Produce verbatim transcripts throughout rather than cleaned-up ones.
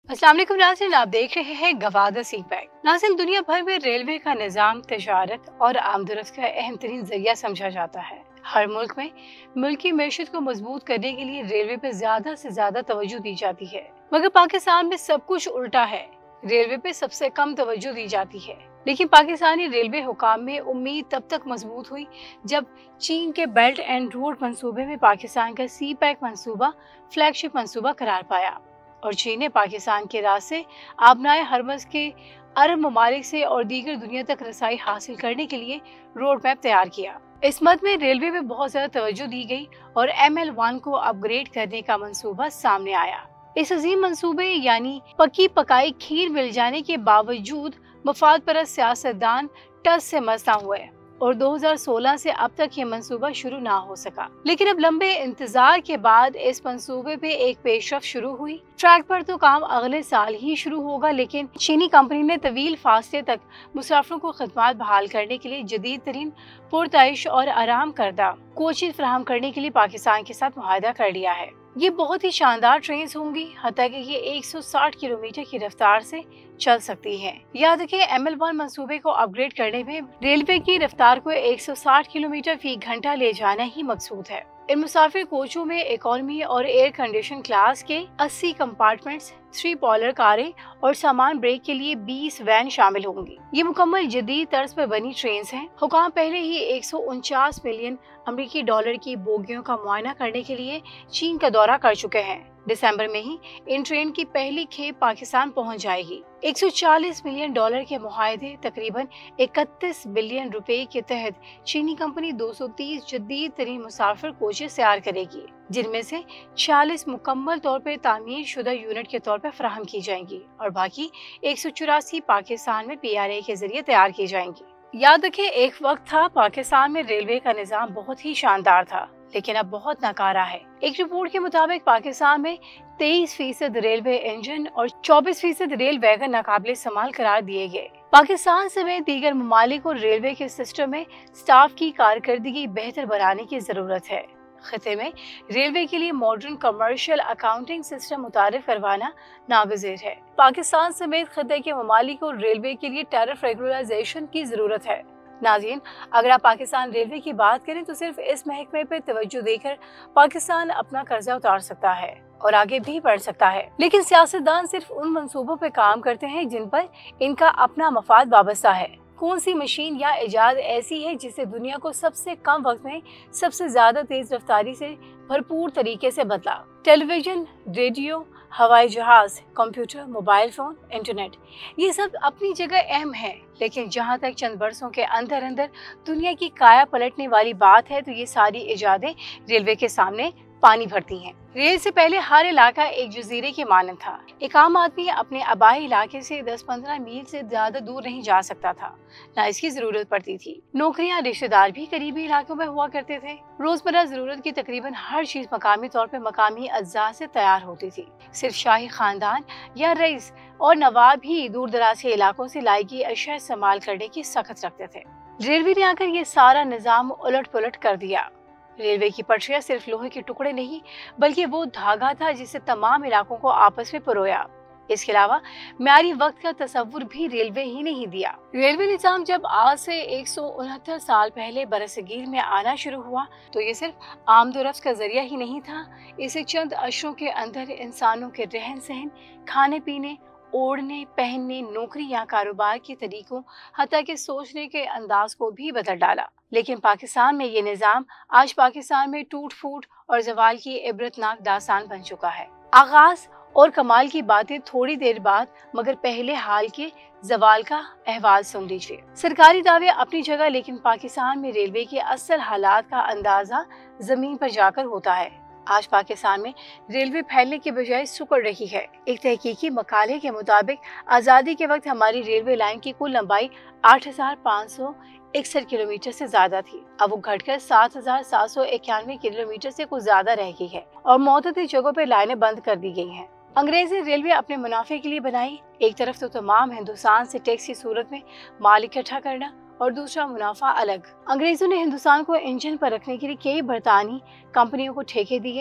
अस्सलाम वालेकुम नाज़रीन, आप देख रहे हैं गवादर सी पैक। नाज़रीन, दुनिया भर में रेलवे का निज़ाम तजारत और आमदरफ्त का अहम तरीन जरिया समझा जाता है। हर मुल्क में मुल्क की मैशत को मजबूत करने के लिए रेलवे पे ज्यादा से ज्यादा तवज्जो दी जाती है, मगर पाकिस्तान में सब कुछ उल्टा है। रेलवे पे सबसे कम तवज्जो दी जाती है। लेकिन पाकिस्तानी रेलवे हुकाम में उम्मीद तब तक मजबूत हुई जब चीन के बेल्ट एंड रोड मंसूबे में पाकिस्तान का सी पैक मंसूबा फ्लैगशिप मंसूबा करार पाया और चीन ने पाकिस्तान के रास्ते आबनाए हरमज के अरब ममालिक से और दीगर दुनिया तक रसाई हासिल करने के लिए रोड मैप तैयार किया। इस मद में रेलवे में बहुत ज्यादा तवज्जो दी गई और एम एल वन को अपग्रेड करने का मंसूबा सामने आया। इस अजीम मंसूबे यानी पकी पकाई खीर मिल जाने के बावजूद मफाद परस्त सियासतदान टस से मस न हुए और दो हज़ार सोलह से अब तक ये मंसूबा शुरू ना हो सका। लेकिन अब लंबे इंतजार के बाद इस मंसूबे पे एक पेशरफ शुरू हुई। ट्रैक पर तो काम अगले साल ही शुरू होगा, लेकिन चीनी कंपनी ने तवील फासले तक मुसाफिरों को खदमात बहाल करने के लिए जदीद तरीन पुरताइश और आराम करदा कोचेज फराहम करने के लिए पाकिस्तान के साथ मुआहदा कर लिया है। ये बहुत ही शानदार ट्रेन होंगी, हत्ता कि ये एक सौ साठ किलोमीटर की रफ्तार से चल सकती हैं। याद रखें, एम एल वन मंसूबे को अपग्रेड करने में रेलवे की रफ्तार को एक सौ साठ किलोमीटर फी घंटा ले जाना ही मकसूद है। इन मुसाफिर कोचों में इकोनॉमी और एयर कंडीशन क्लास के अस्सी कंपार्टमेंट्स, थ्री पॉलर कारें और सामान ब्रेक के लिए बीस वैन शामिल होंगी। ये मुकम्मल जदीद तर्ज पर बनी ट्रेन हैं। हुकाम पहले ही एक सौ उनचास मिलियन अमरीकी डॉलर की बोगियों का मुआयना करने के लिए चीन का दौरा कर चुके हैं। दिसंबर में ही इन ट्रेन की पहली खेप पाकिस्तान पहुंच जाएगी। एक सौ चालीस मिलियन डॉलर के मुआहदे तकरीबन इकतीस बिलियन रुपए के तहत चीनी कंपनी दो सौ तीस जदीद तरीन मुसाफिर कोचेस तैयार करेगी, जिनमें से छियालीस मुकम्मल तौर पर तामीर शुदा यूनिट के तौर पर फराहम की जाएंगी और बाकी एक सौ चौरासी पाकिस्तान में पी आर ए के जरिए तैयार की जाएंगी। याद रखें, एक वक्त था पाकिस्तान में रेलवे का निजाम बहुत ही शानदार था, लेकिन अब बहुत नकारा है। एक रिपोर्ट के मुताबिक पाकिस्तान में तेईस फीसद रेलवे इंजन और चौबीस फीसद रेल वैगन नाकाबिले इस्तेमाल करार दिए गए। पाकिस्तान समेत दीगर ममालिक को रेलवे के सिस्टम में स्टाफ की कारकर्दगी बेहतर बनाने की जरूरत है। खिते में रेलवे के लिए मॉडर्न कमर्शियल अकाउंटिंग सिस्टम मुतारिफ करवाना नागुज़ेर है। पाकिस्तान समेत खिते के ममालिक को रेलवे के लिए टैरिफ रेगुलराइजेशन की जरूरत है। नाज़रीन, अगर आप पाकिस्तान रेलवे की बात करें तो सिर्फ इस महकमे पर तवज्जो देकर पाकिस्तान अपना कर्जा उतार सकता है और आगे भी बढ़ सकता है। लेकिन सियासतदान सिर्फ उन मंसूबों पर काम करते हैं जिन पर इनका अपना मफाद वाबस्ता है। कौन सी मशीन या इजाद ऐसी है जिसे दुनिया को सबसे कम वक्त में सबसे ज्यादा तेज रफ्तारी से भरपूर तरीके से बदला? टेलीविजन, रेडियो, हवाई जहाज, कंप्यूटर, मोबाइल फोन, इंटरनेट, ये सब अपनी जगह अहम है। लेकिन जहाँ तक चंद बरसों के अंदर अंदर दुनिया की काया पलटने वाली बात है तो ये सारी इजादें रेलवे के सामने पानी भरती हैं। रेल से पहले हर इलाका एक जजीरे के मानंद था। एक आम आदमी अपने आबाई इलाके से दस पंद्रह मील से ज्यादा दूर नहीं जा सकता था, ना इसकी जरूरत पड़ती थी। नौकरियां, रिश्तेदार भी करीबी इलाकों में हुआ करते थे। रोजमर्रा जरूरत की तकरीबन हर चीज मकामी तौर पर मकामी अज्जा से तैयार होती थी। सिर्फ शाही खानदान या रईस और नवाब ही दूर दराज के इलाकों से लाई गई अशिया इस्तेमाल करने की सख्त रखते थे। रेलवे ने आकर ये सारा निजाम उलट पुलट कर दिया। रेलवे की पटरियां सिर्फ लोहे के टुकड़े नहीं बल्कि वो धागा था जिसे तमाम इलाकों को आपस में पिरोया। इसके अलावा म्यारी वक्त का तस्वुर भी रेलवे ही नहीं दिया। रेलवे निजाम जब आज से एक सौ उनहत्तर साल पहले बरसगीर में आना शुरू हुआ तो ये सिर्फ आमदोरफ्त का जरिया ही नहीं था। इसे चंद अशरों के अंदर इंसानों के रहन सहन, खाने पीने, ओढ़ने, पहनने, नौकरी या कारोबार के तरीकों, हत्ता के सोचने के अंदाज को भी बदल डाला। लेकिन पाकिस्तान में ये निज़ाम आज पाकिस्तान में टूट फूट और जवाल की इबरतनाक दास्तान बन चुका है। आगाज और कमाल की बातें थोड़ी देर बाद, मगर पहले हाल के जवाल का अहवाल सुन लीजिए। सरकारी दावे अपनी जगह, लेकिन पाकिस्तान में रेलवे के असल हालात का अंदाजा जमीन पर जाकर होता है। आज पाकिस्तान में रेलवे फैलने के बजाय सिकुड़ रही है। एक तहकीकी मकाले के मुताबिक आज़ादी के वक्त हमारी रेलवे लाइन की कुल लंबाई आठ हजार पाँच सौ इकसठ किलोमीटर से ज्यादा थी। अब वो घटकर सात हजार सात सौ इक्यानवे किलोमीटर से कुछ ज्यादा रह गई है और मुतअद्दिद जगहों पर लाइनें बंद कर दी गई हैं। अंग्रेजी रेलवे अपने मुनाफे के लिए बनाई। एक तरफ तो तमाम हिंदुस्तान से टैक्स की सूरत में माल इकट्ठा करना और दूसरा मुनाफा अलग। अंग्रेजों ने हिंदुस्तान को इंजन पर रखने के लिए कई बरतानी कंपनियों को ठेके दिए।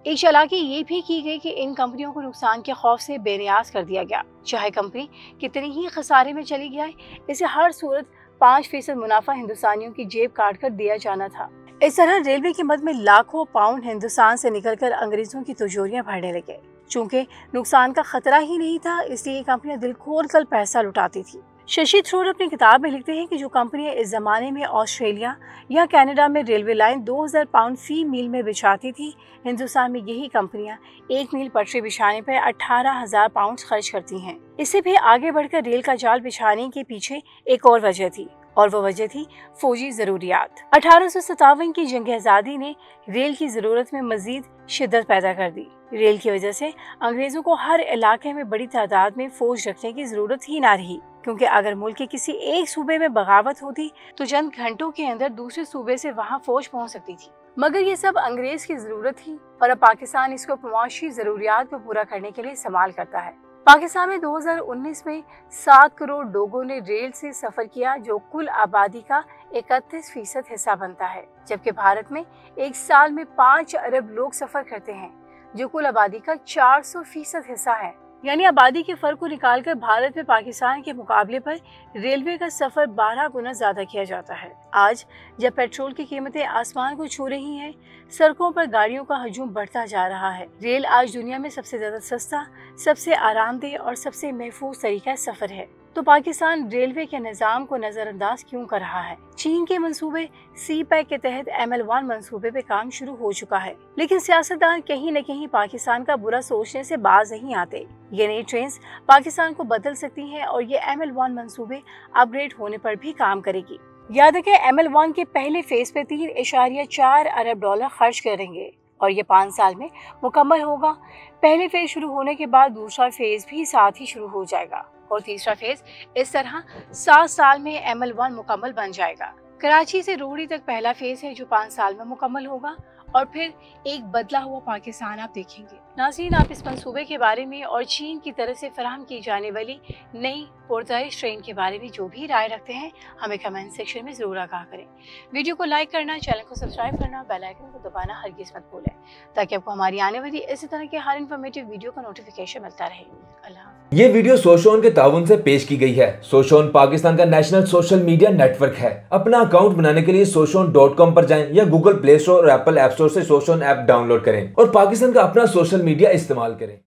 एक चालाकी ये भी की गई कि इन कंपनियों को नुकसान के खौफ से बेनियाज कर दिया गया। चाहे कंपनी कितनी ही खसारे में चली जाए, इसे हर सूरत पाँच फीसद मुनाफा हिंदुस्तानियों की जेब काट कर दिया जाना था। इस तरह रेलवे की मद में लाखों पाउंड हिंदुस्तान से निकलकर अंग्रेजों की तिजोरियां भरने लगे। चूंकि नुकसान का खतरा ही नहीं था, इसलिए कंपनियां दिल खोल कर पैसा लुटाती थी। शशि थरूर अपनी किताब में लिखते हैं कि जो कंपनियां इस जमाने में ऑस्ट्रेलिया या कनाडा में रेलवे लाइन दो हज़ार पाउंड फी मील में बिछाती थी, हिंदुस्तान में यही कंपनियां एक मील पटरी बिछाने पर अठारह हजार पाउंड खर्च करती हैं। इससे भी आगे बढ़कर रेल का जाल बिछाने के पीछे एक और वजह थी, और वो वजह थी फौजी जरूरियात। अठारह सौ सत्तावन की जंग आज़ादी ने रेल की जरूरत में मजीद शिद्दत पैदा कर दी। रेल की वजह से अंग्रेजों को हर इलाके में बड़ी तादाद में फौज रखने की जरूरत ही ना रही, क्योंकि अगर मुल्क के किसी एक सूबे में बगावत होती तो चंद घंटों के अंदर दूसरे सूबे से वहां फौज पहुंच सकती थी। मगर ये सब अंग्रेज की जरूरत थी और अब पाकिस्तान इसको मुआशी जरूरियात को पूरा करने के लिए इस्तेमाल करता है। पाकिस्तान में दो हज़ार उन्नीस में सात करोड़ लोगों ने रेल से सफर किया, जो कुल आबादी का इकतीस फीसद हिस्सा बनता है, जबकि भारत में एक साल में पाँच अरब लोग सफर करते हैं, जो कुल आबादी का चार सौ फीसद हिस्सा है। यानी आबादी के फर्क को निकालकर भारत में पाकिस्तान के मुकाबले पर रेलवे का सफर बारह गुना ज्यादा किया जाता है। आज जब पेट्रोल की कीमतें आसमान को छू रही हैं, सड़कों पर गाड़ियों का हजूम बढ़ता जा रहा है। रेल आज दुनिया में सबसे ज्यादा सस्ता, सबसे आरामदेह और सबसे महफूज तरीका सफर है। तो पाकिस्तान रेलवे के निजाम को नजरअंदाज क्यों कर रहा है? चीन के मंसूबे सी पैक के तहत एम एल वन मंसूबे पे काम शुरू हो चुका है, लेकिन सियासतदान कहीं न कहीं पाकिस्तान का बुरा सोचने से बाज नहीं आते। ये नई ट्रेन पाकिस्तान को बदल सकती हैं और ये एम एल वन मंसूबे अपग्रेड होने पर भी काम करेगी। याद रखें, एम एल वन के पहले फेज पे तीन इशारिया चार अरब डॉलर खर्च करेंगे और ये पाँच साल में मुकम्मल होगा। पहले फेज शुरू होने के बाद दूसरा फेज भी साथ ही शुरू हो जाएगा और तीसरा फेज इस तरह सात साल में एम एल वन मुकम्मल बन जाएगा। कराची से रोहड़ी तक पहला फेज है जो पाँच साल में मुकम्मल होगा और फिर एक बदला हुआ पाकिस्तान आप देखेंगे। नाज़रीन, आप इस मंसूबे के बारे में और चीन की तरफ से फराहम की जाने वाली नई पुरताइश ट्रेन के बारे में जो भी राय रखते हैं, हमें कमेंट सेक्शन में जरूर आगाह करें। वीडियो को लाइक करना, चैनल को सब्सक्राइब करना, बेल आइकन को दबाना हरगिज़ मत भूलें, ताकि आपको हमारी आने वाली इसी तरह के हर इन्फॉर्मेटिव वीडियो का नोटिफिकेशन मिलता रहे। अल्लाह। ये वीडियो सोशोन के ताउन से पेश की गई है। सोशोन पाकिस्तान का नेशनल सोशल मीडिया नेटवर्क है। अपना अकाउंट बनाने के लिए सोशोन डॉट कॉम पर जाएं या गूगल प्ले स्टोर और एप्पल ऐप स्टोर से सोशोन ऐप डाउनलोड करें और पाकिस्तान का अपना सोशल मीडिया इस्तेमाल करें।